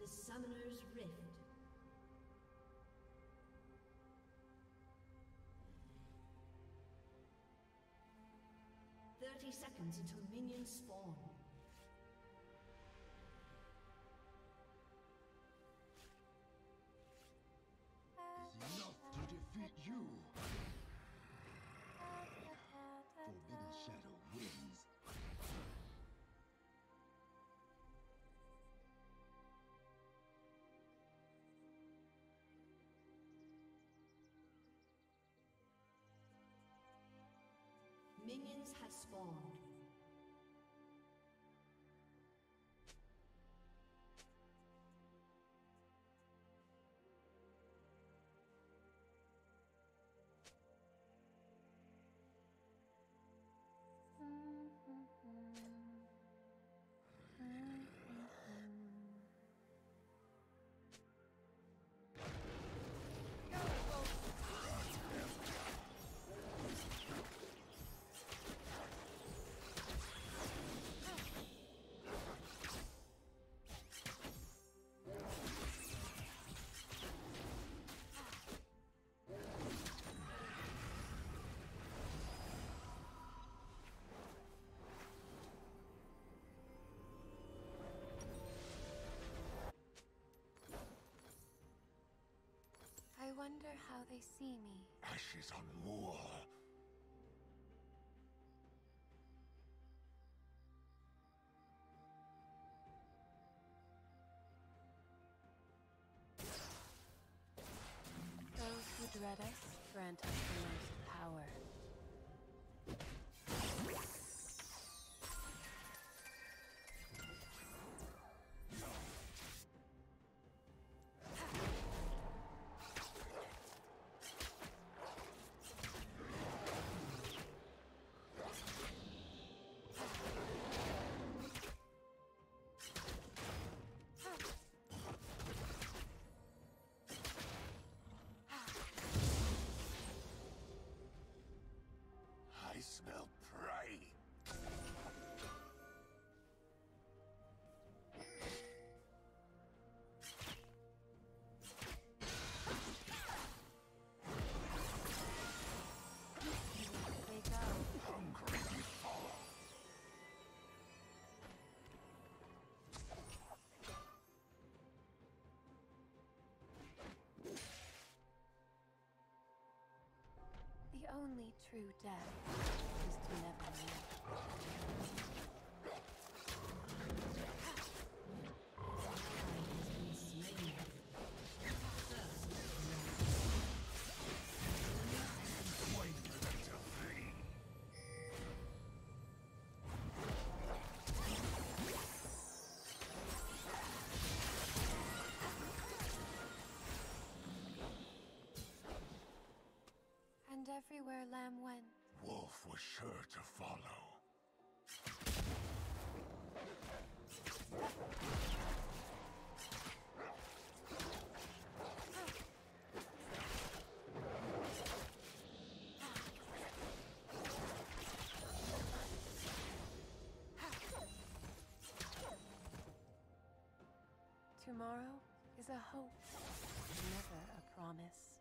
to Summoner's Rift. Seconds until minions spawn. Enough to defeat you. Forbidden Shadow wins. Minions have spawned. I wonder how they see me. Ashes on war. Those who dread us grant us the most power. I smell prey. They go. Hungry we follow. The only true death is to never live. Wait for them to flee. And everywhere Lamb went, Wolf was sure to follow. tomorrow is a hope, never a promise.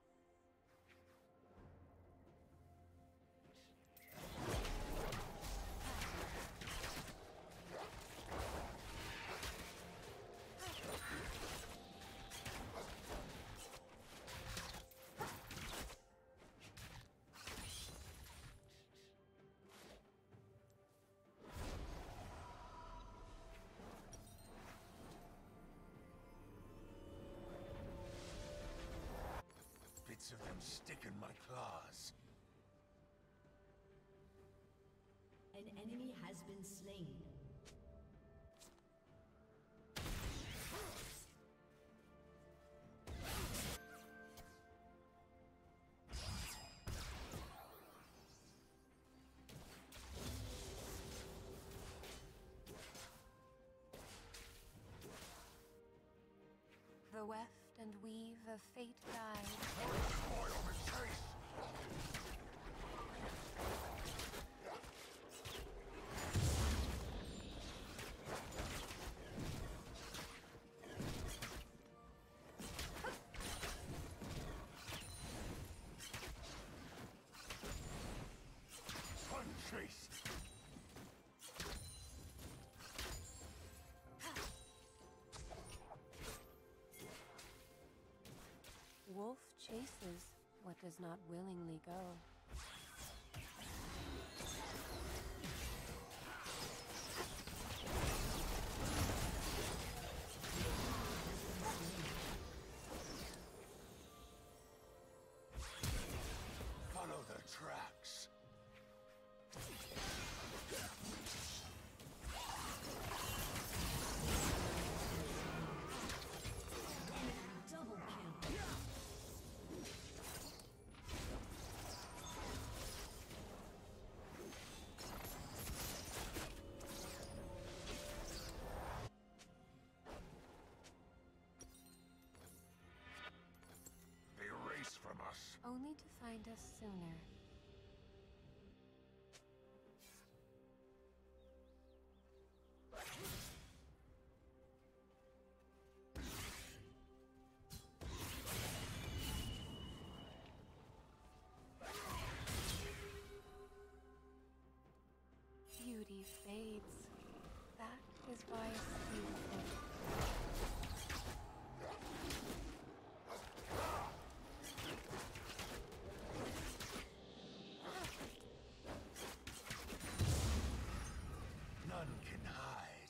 Bits of them stick in my claws. An enemy has been slain. The weft and weave of fate guide. Boy on his chase! wolf chases what does not willingly go. Follow their tracks. Double kill. They race from us. Only to find us sooner. Beauty fades. That is why it's beautiful. None can hide.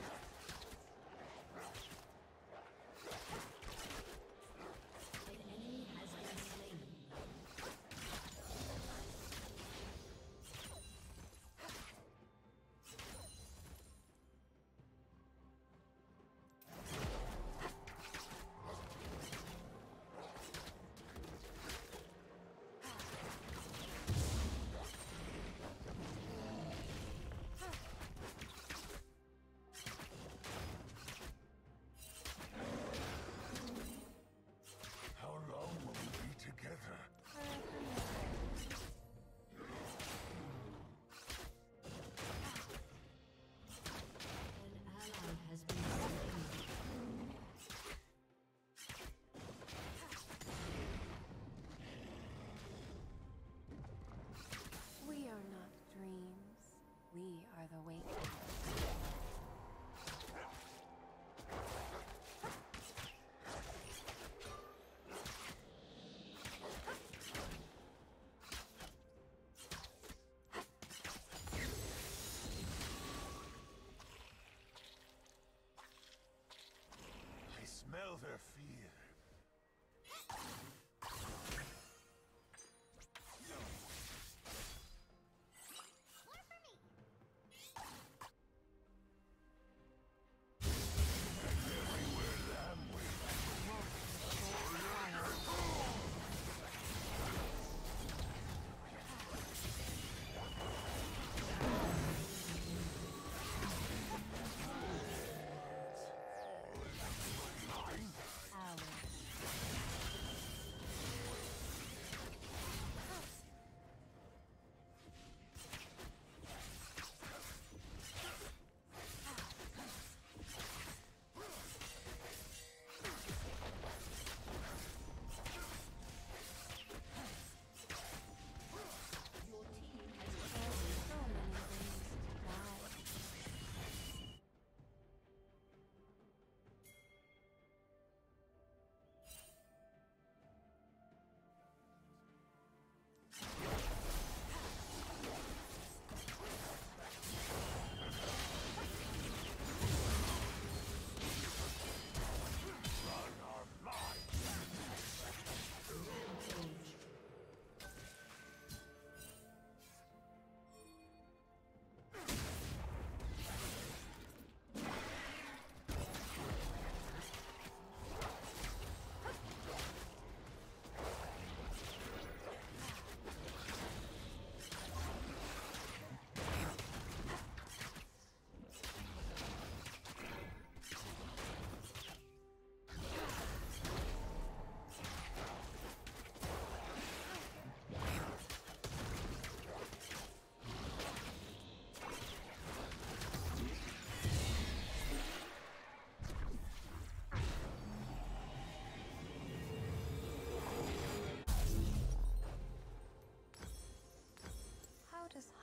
An enemy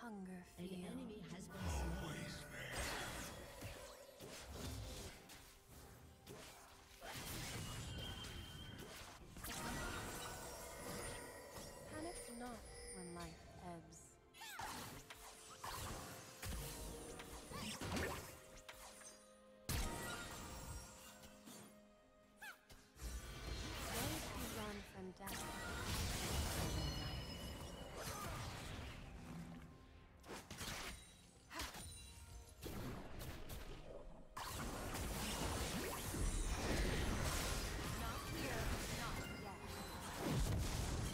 hunger An feel? enemy has been slain. Panic not when life ebbs. Those who run from death fear life. Not here, not yet.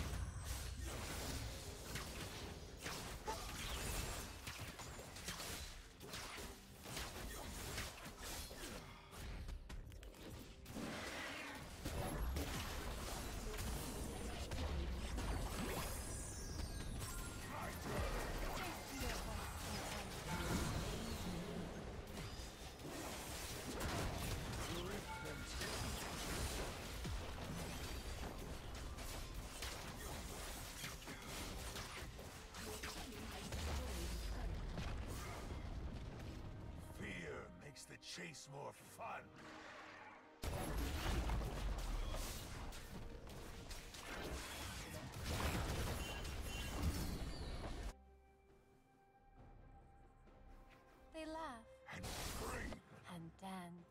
Fear makes the chase more fun. They laugh And scream. and dance.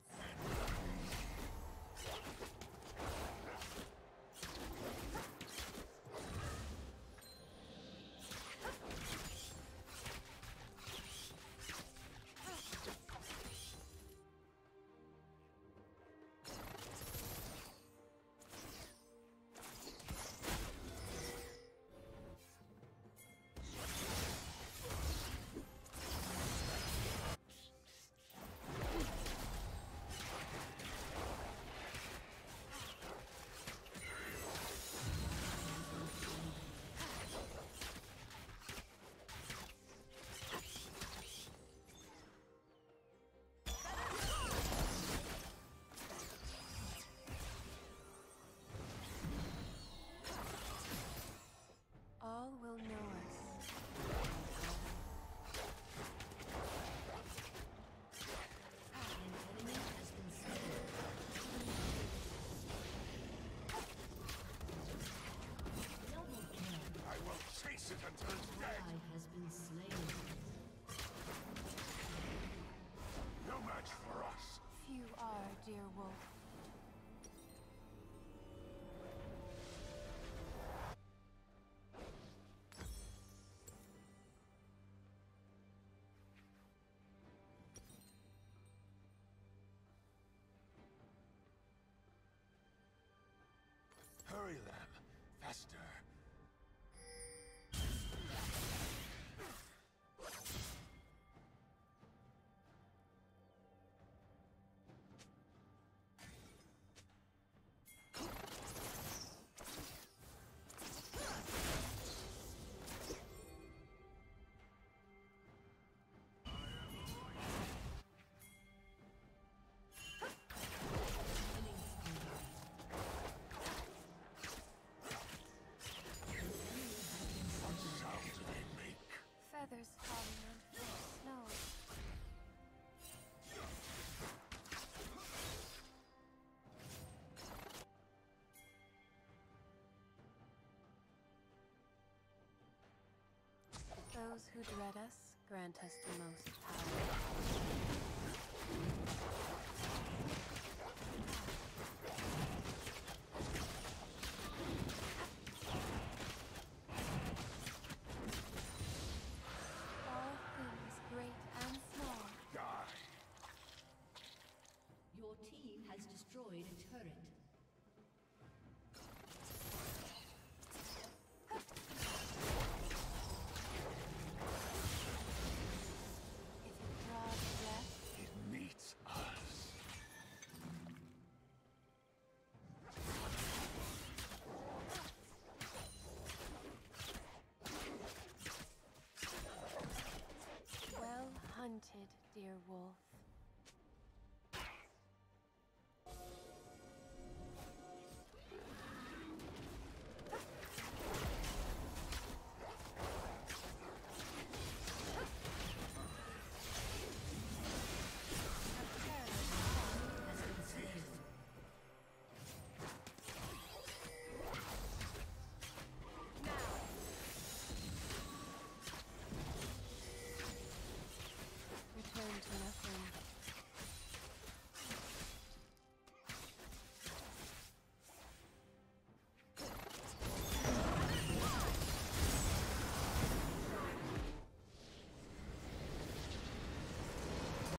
All will know us. An enemy has been slain. Double kill. I will chase it until it's dead. Ally has been slain. No match for us. Few are, dear wolf. Hurry, Lamb. Faster. What sound do they make? Feathers falling on fresh snow. Those who dread us grant us the most power. All things great and small. Die. Your team has destroyed a turret. If it draws breath, It meets us. well hunted, dear wolf.